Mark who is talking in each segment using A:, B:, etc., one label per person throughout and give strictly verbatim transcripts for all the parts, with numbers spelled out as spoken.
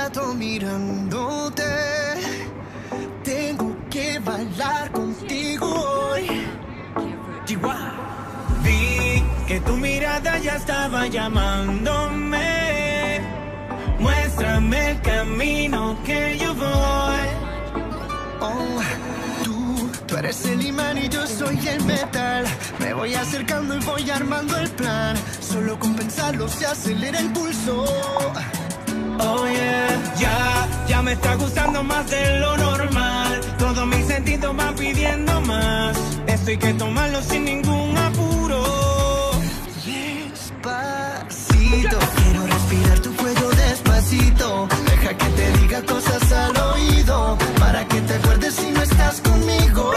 A: rato mirándote. Tengo que bailar contigo hoy.
B: Vi que tu mirada ya estaba llamándome. Muéstrame el camino que yo voy.
A: Oh, tú, tú eres el imán y yo soy el metal. Me voy acercando y voy armando el plan. Solo con pensarlo se acelera el pulso.
B: Oh yeah, ya, ya me está gustando más de lo normal. Todos mis sentidos van pidiendo más. Esto hay que tomarlo sin ningún apuro.
A: Despacito, quiero respirar tu cuello despacito. Deja que te diga cosas al oído, para que te acuerdes si no estás conmigo.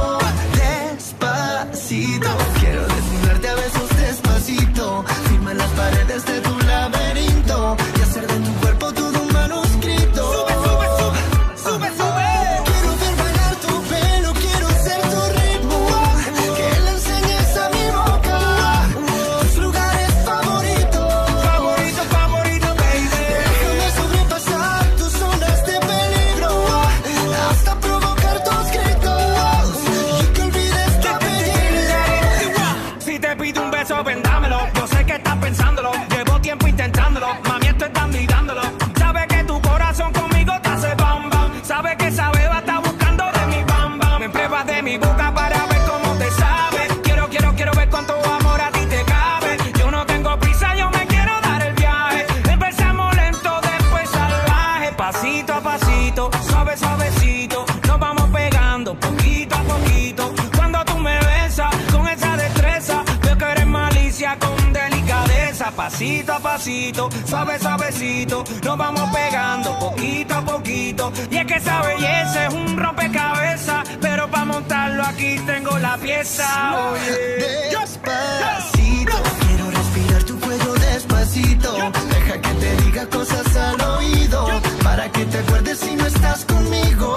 A: Despacito, quiero desnudarte a besos despacito. Firma las paredes de tu laberinto y hacer de tu cuerpo todo un manuscrito.
B: Sube, sube, sube, sube, sube.
A: Quiero ver bailar tu pelo, quiero ser tu ritmo. Que le enseñes a mi boca tus lugares favoritos.
B: Favorito, favorito, baby.
A: Déjame sobrepasar tus zonas de peligro, hasta provocar tus gritos y que olvides tu apellido.
B: Si te pido un beso, vendámelo. Yo sé que estás pensándolo. Llevo tiempo intentándolo. Mami, esto es dando y dándolo. Sabe que tu corazón conmigo te hace bam bam. Sabe que esa beba está buscando de mi bam bam. Me pruebas de mi boca para ver cómo te sabe. Quiero, quiero, quiero ver cuánto amor a ti te cabe. Yo no tengo prisa, yo me quiero dar el viaje. Empezamos lento, después salvaje. Pasito a pasito, suave, suavecito. Nos vamos pegando poquito a poquito. Cuando tú me besas con esa destreza, veo que eres malicia con delicadeza. Pasito a pasito, suave, suavecito. Nos vamos pegando poquito a poquito. Y es que esa belleza es un rompecabezas, pero para montarlo aquí tengo la pieza. Oye,
A: Despacito, quiero respirar tu cuello despacito. Deja que te diga cosas al oído, para que te acuerdes si no estás conmigo.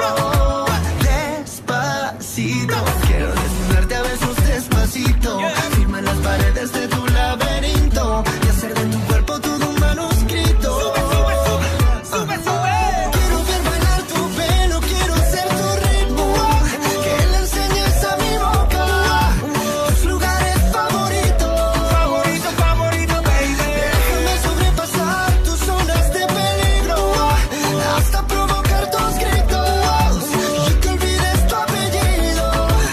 A: Despacito, quiero desnudarte a besos despacito. Firma en las paredes de tu laberinto y hacer de tu cuerpo todo un manuscrito.
B: sube, sube, sube, sube.
A: Quiero ver bailar tu pelo, quiero ser tu ritmo. Que le enseñes a mi boca tus lugares favoritos.
B: Favorito, favorito, baby.
A: Déjame sobrepasar tus zonas de peligro, hasta provocar tus gritos y que olvides tu apellido.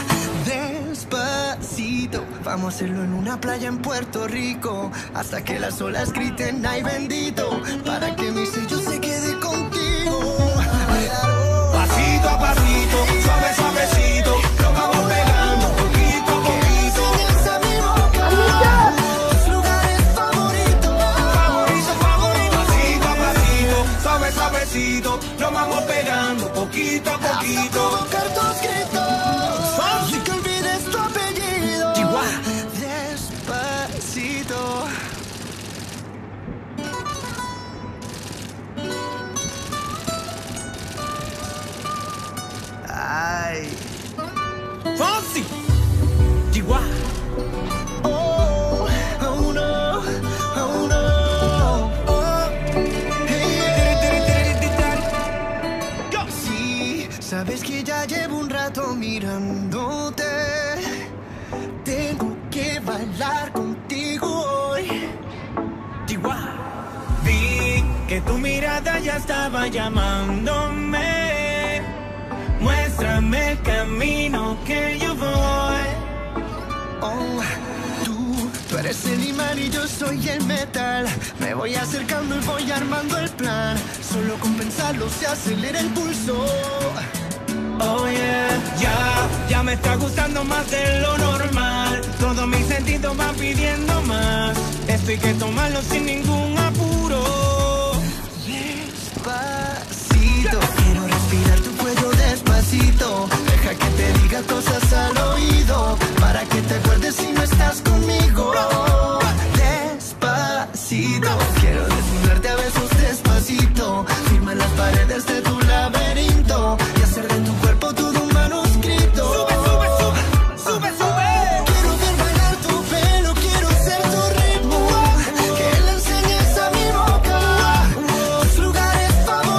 A: Despacito, vamos a hacerlo en una playa en Puerto Rico, hasta que las olas griten ay bendito, para que mi sello se quede contigo.
B: Pasito a pasito, suave, suavecito. Nos vamos pegando poquito a poquito.
A: Enseñas a mi boca tus lugares favoritos.
B: Favorito, favorito. Pasito a pasito, suave, suavecito. Nos vamos pegando poquito a
A: Hasta
B: poquito.
A: provocar tus gritos y que olvides tu apellido. Despacito. Ay.
B: Fonsi, Chihuahua.
A: Oh, oh no, oh no. Oh, hey, yeah. Sí, sabes que ya llevo un rato mirándote. Tengo que bailar contigo hoy.
B: Chihuahua. Vi que tu mirada ya estaba llamándome. Muéstrame el camino que yo voy.
A: Oh, tú, tú eres el imán y yo soy el metal. Me voy acercando y voy armando el plan. Solo con pensarlo se acelera el pulso.
B: Oh yeah, ya, ya me está gustando más de lo normal. Todos mis sentidos van pidiendo más. Esto hay que tomarlo sin ningún apuro.
A: Despacito, quiero respirar tu cuello despacito. Deja que te diga cosas al oído, para que te acuerdes si no estás conmigo. Despacito, quiero desnudarte a besos despacito. Firma en las paredes de tu laberinto y hacer de tu cuerpo todo un manuscrito.
B: Sube, sube, sube, sube, sube.
A: Quiero ver bailar tu pelo, quiero ser tu ritmo. Que le enseñes a mi boca tus lugares favoritos.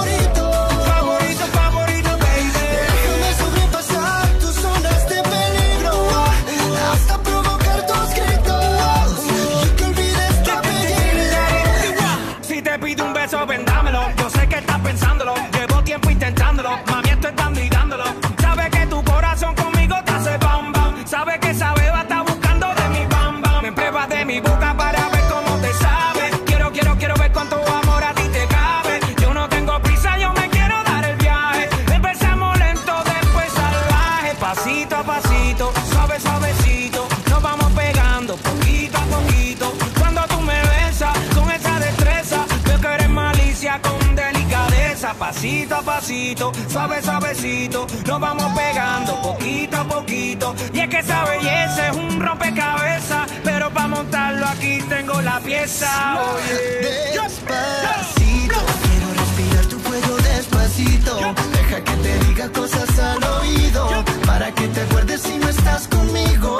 B: pasito a pasito, suave suavecito, nos vamos pegando poquito a poquito. Y es que esa belleza es un rompecabezas, pero para montarlo aquí tengo la pieza. Oye,
A: despacito, quiero respirar tu cuello despacito. Deja que te diga cosas al oído, para que te acuerdes si no estás conmigo.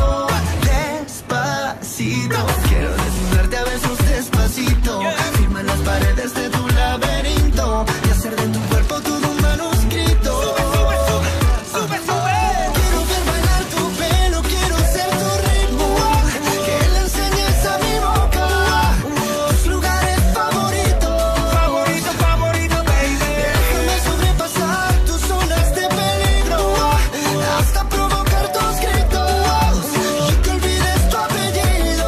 A: Despacito, quiero desnudarte a besos despacito. Firma en las paredes de tu laberinto y hacer de tu cuerpo todo un manuscrito. Sube, sube, sube, sube. Quiero ver bailar tu pelo, quiero ser tu ritmo. Que le enseñes a mi boca tus lugares favoritos.
B: Favorito, favorito, baby.
A: Déjame sobrepasar tus zonas de peligro, hasta provocar tus gritos y que olvides tu apellido.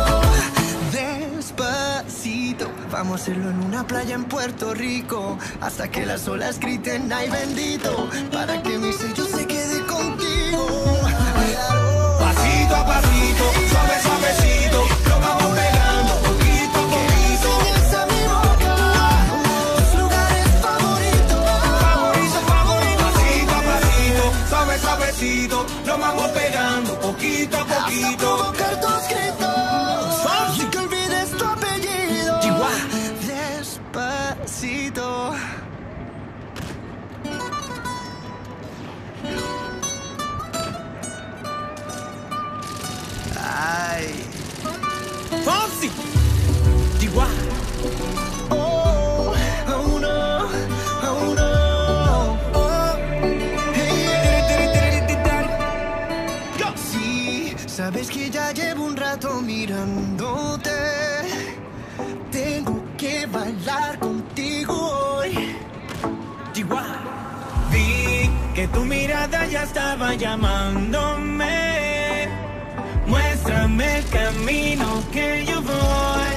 A: Despacito, vamos a hacerlo en una playa en Puerto Rico, hasta que las olas griten ay bendito, para que mi sello se quede contigo.
B: Pasito a pasito, suave suavecito, nos vamos pegando poquito a poquito.
A: Enseñas a mi boca tus lugares favoritos.
B: Favorito, favorito, pasito a pasito, suave suavecito, nos vamos pegando poquito a
A: Hasta
B: poquito.
A: provocar tus gritos y que olvides tu apellido.
B: Chihuahua.
A: Despacito. Ay.
B: Fonsi, Chihuahua.
A: Oh, oh no, oh no. Oh, hey, yeah. Sí, sabes que ya llevo un rato mirándote. Tengo que bailar contigo hoy.
B: Chihuahua. Vi que tu mirada ya estaba llamándome. Muéstrame el camino que yo voy.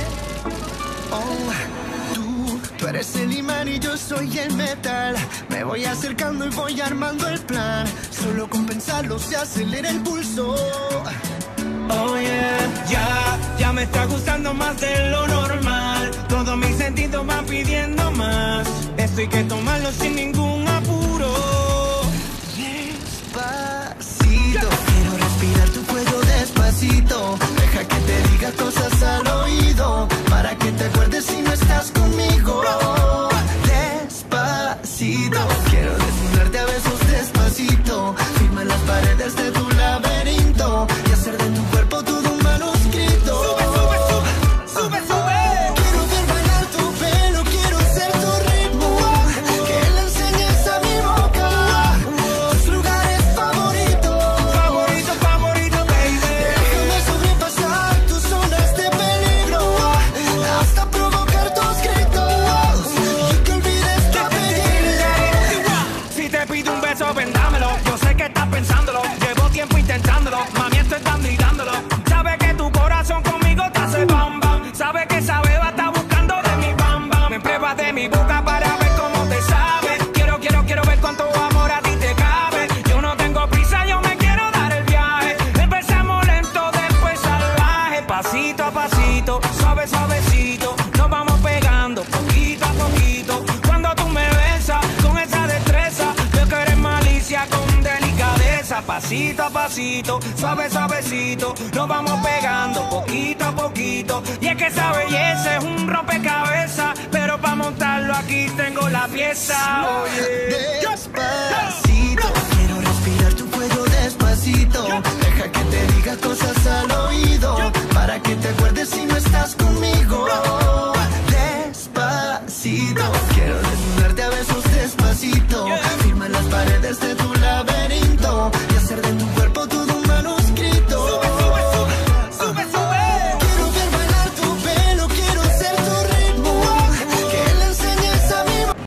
A: Oh, tú, tú eres el imán y yo soy el metal. Me voy acercando y voy armando el plan. Solo con pensarlo se acelera el pulso.
B: Oh yeah, ya, ya me está gustando más de lo normal. Todos mis sentidos van pidiendo más. Esto hay que tomarlo sin ningún apuro.
A: Despacito, quiero respirar tu cuello despacito. Deja que te diga cosas al oído, para que te acuerdes si no estás conmigo. Despacito, quiero desnudarte a besos despacito. Firma en las paredes de tu laberinto y hacer de tu cuerpo todo un manuscrito.
B: Sube, sube, sube, sube, sube.
A: Quiero ver bailar tu pelo, quiero ser tu ritmo. Que le enseñes a mi boca tus lugares favoritos.
B: Favorito, favorito, baby.
A: Déjame sobrepasar tus zonas de peligro, hasta provocar tus gritos y que olvides tu apellido.
B: Si te pido un beso, vendámelo. Yo sé que estás pensándolo. Llevo tiempo intentándolo. Mami, estoy dando y dándolo. Sabe que tu corazón conmigo te hace bam bam. Sabe que esa beba está buscando de mi bam bam. Me pruebas de mi boca para ver cómo te sabe. Quiero, quiero, quiero ver cuánto amor a ti te cabe. Yo no tengo prisa, yo me quiero dar el viaje. Empezamos lento, después salvaje. Pasito a pasito, suave, suavecito, nos vamos pegando poquito a poquito. Cuando tú me besas con esa destreza, veo que eres malicia con delicadeza. Pasito a pasito, suave, suavecito, nos vamos pegando poquito a poquito. Y es que esa belleza es un rompecabezas, pero para montarlo aquí tengo la pieza. Oye.